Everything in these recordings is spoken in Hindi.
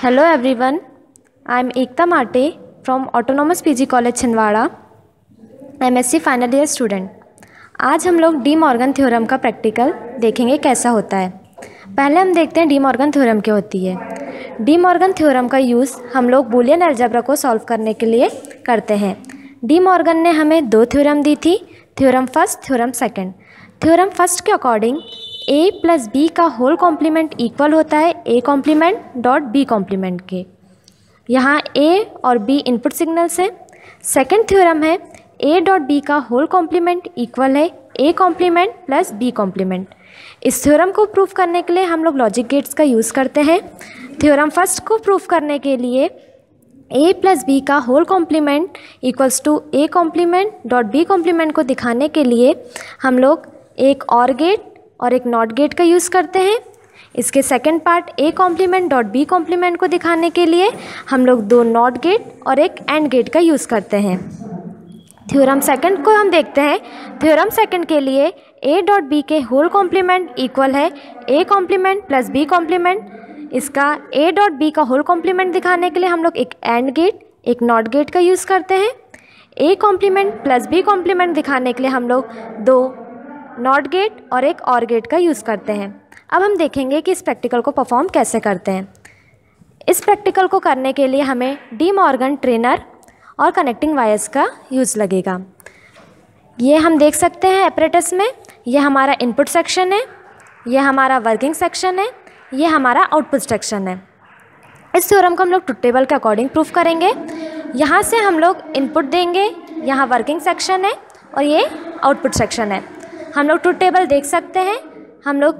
Hello everyone, I am Ekta from Autonomous PG College Chhindwara, M.Sc final year student. आज हम लोग डी मॉर्गन थ्योरम का प्रैक्टिकल देखेंगे कैसा होता है। पहले हम देखते हैं डी मॉर्गन थ्योरम क्या होती है। डी मॉर्गन थ्योरम का यूज़ हम लोग बूलियन अलजेब्रा को सॉल्व करने के लिए करते हैं। डी मॉर्गन ने हमें दो थ्योरम दी थी, theorem first, theorem second. Theorem first के अकॉर्डिंग a प्लस बी का होल कॉम्प्लीमेंट इक्वल होता है a complement dot b complement के। यहाँ a और b इनपुट सिग्नल्स हैं। सेकंड थ्योरम है a डॉट b का होल कॉम्प्लीमेंट इक्वल है a complement plus b complement. इस थ्योरम को प्रूफ करने के लिए हम लोग लॉजिक गेट्स का यूज़ करते हैं। थ्योरम फर्स्ट को प्रूफ करने के लिए a प्लस बी का whole complement equals to a complement dot b complement को दिखाने के लिए हम लोग एक और गेट और एक नॉट गेट का यूज़ करते हैं। इसके second part a complement dot b complement को दिखाने के लिए हम लोग दो नॉट गेट और एक एंड गेट का यूज़ करते हैं। थ्योरम सेकंड को हम देखते हैं। थ्योरम सेकंड के लिए a डॉट b के होल कॉम्प्लीमेंट इक्वल है a complement plus b complement. इसका a डॉट b का होल कॉम्प्लीमेंट दिखाने के लिए हम लोग एक एंड गेट, एक नॉट गेट का यूज़ करते हैं। a complement plus b complement दिखाने के लिए हम लोग दो नॉट गेट और एक और गेट का यूज़ करते हैं। अब हम देखेंगे कि इस प्रैक्टिकल को परफॉर्म कैसे करते हैं। इस प्रैक्टिकल को करने के लिए हमें डी मॉर्गन ट्रेनर और कनेक्टिंग वायर्स का यूज़ लगेगा। ये हम देख सकते हैं एपरेटस में। ये हमारा इनपुट सेक्शन है, ये हमारा वर्किंग सेक्शन है, ये हमारा आउटपुट सेक्शन है। इस थ्योरम को हम लोग ट्रुथ टेबल के अकॉर्डिंग प्रूफ करेंगे। यहाँ से हम लोग इनपुट देंगे, यहाँ वर्किंग सेक्शन है और ये आउटपुट सेक्शन है। हम लोग ट्रुथ टेबल देख सकते हैं। हम लोग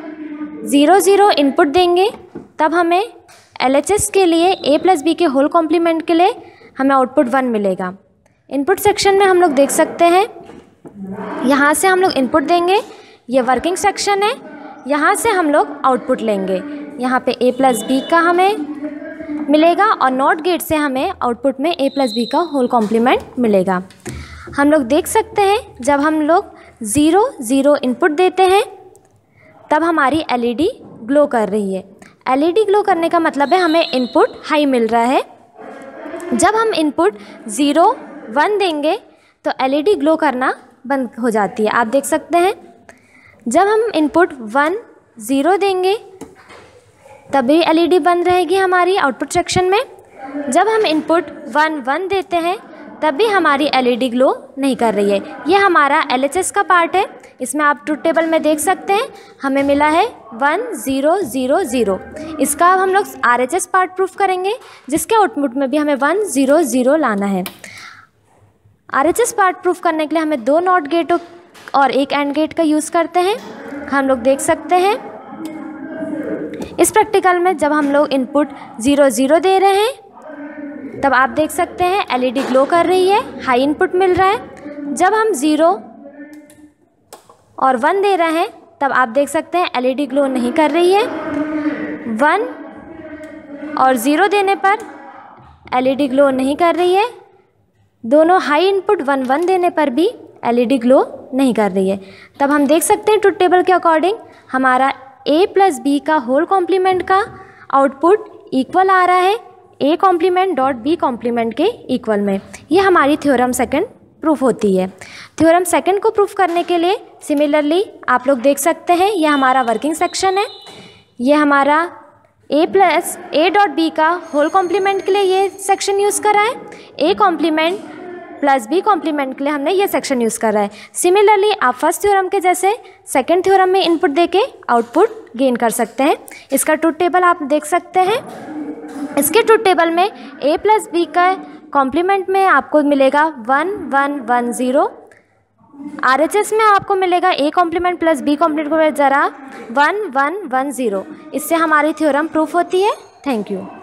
0 0 इनपुट देंगे, तब हमें LHS के लिए a प्लस बी के होल कॉम्प्लीमेंट के लिए हमें आउटपुट 1 मिलेगा। इनपुट सेक्शन में हम लोग देख सकते हैं, यहाँ से हम लोग इनपुट देंगे, ये वर्किंग सेक्शन है, यहाँ से हम लोग आउटपुट लेंगे। यहाँ पे a प्लस बी का हमें मिलेगा और नॉट गेट से हमें आउटपुट में a प्लस बी का होल कॉम्प्लीमेंट मिलेगा। हम लोग देख सकते हैं जब हम लोग 0 0 इनपुट देते हैं तब हमारी LED ग्लो कर रही है। LED ग्लो करने का मतलब है हमें इनपुट हाई मिल रहा है। जब हम इनपुट 0 1 देंगे तो LED ग्लो करना बंद हो जाती है। आप देख सकते हैं जब हम इनपुट 1 0 देंगे तभी LED बंद रहेगी हमारी आउटपुट सेक्शन में। जब हम इनपुट 1 1 देते हैं तब भी हमारी LED ग्लो नहीं कर रही है। ये हमारा LHS का पार्ट है। इसमें आप ट्रुथ टेबल में देख सकते हैं हमें मिला है 1 0 0 0। इसका अब हम लोग RHS पार्ट प्रूफ करेंगे, जिसके आउटपुट में भी हमें 1 0 0 लाना है। RHS पार्ट प्रूफ करने के लिए हमें दो नॉट गेट और एक एंड गेट का यूज़ करते हैं। हम लोग देख सकते हैं इस प्रैक्टिकल में जब हम लोग इनपुट 0 0 दे रहे हैं तब आप देख सकते हैं LED ग्लो कर रही है, हाई इनपुट मिल रहा है। जब हम 0 और 1 दे रहे हैं तब आप देख सकते हैं LED ग्लो नहीं कर रही है। 1 और 0 देने पर LED ग्लो नहीं कर रही है। दोनों हाई इनपुट 1 1 देने पर भी LED ग्लो नहीं कर रही है। तब हम देख सकते हैं ट्रुथ टेबल के अकॉर्डिंग हमारा a प्लस बी का होल कॉम्प्लीमेंट का आउटपुट इक्वल आ रहा है a complement dot b complement के इक्वल में। ये हमारी थ्योरम सेकंड प्रूफ होती है। थ्योरम सेकंड को प्रूफ करने के लिए सिमिलरली आप लोग देख सकते हैं ये हमारा वर्किंग सेक्शन है, ये हमारा a डॉट b का होल कॉम्प्लीमेंट के लिए ये सेक्शन यूज़ करा है, a complement plus b complement के लिए हमने ये सेक्शन यूज़ करा है। सिमिलरली आप फर्स्ट थ्योरम के जैसे सेकंड थ्योरम में इनपुट देके आउटपुट गेन कर सकते हैं। इसका ट्रुथ टेबल आप देख सकते हैं। इसके ट्रुथ टेबल में a प्लस बी का कॉम्प्लीमेंट में आपको मिलेगा 1 1 1 0। RHS में आपको मिलेगा a complement plus b complement को ज़रा 1 1 1 0। इससे हमारी थ्योरम प्रूफ होती है। Thank you.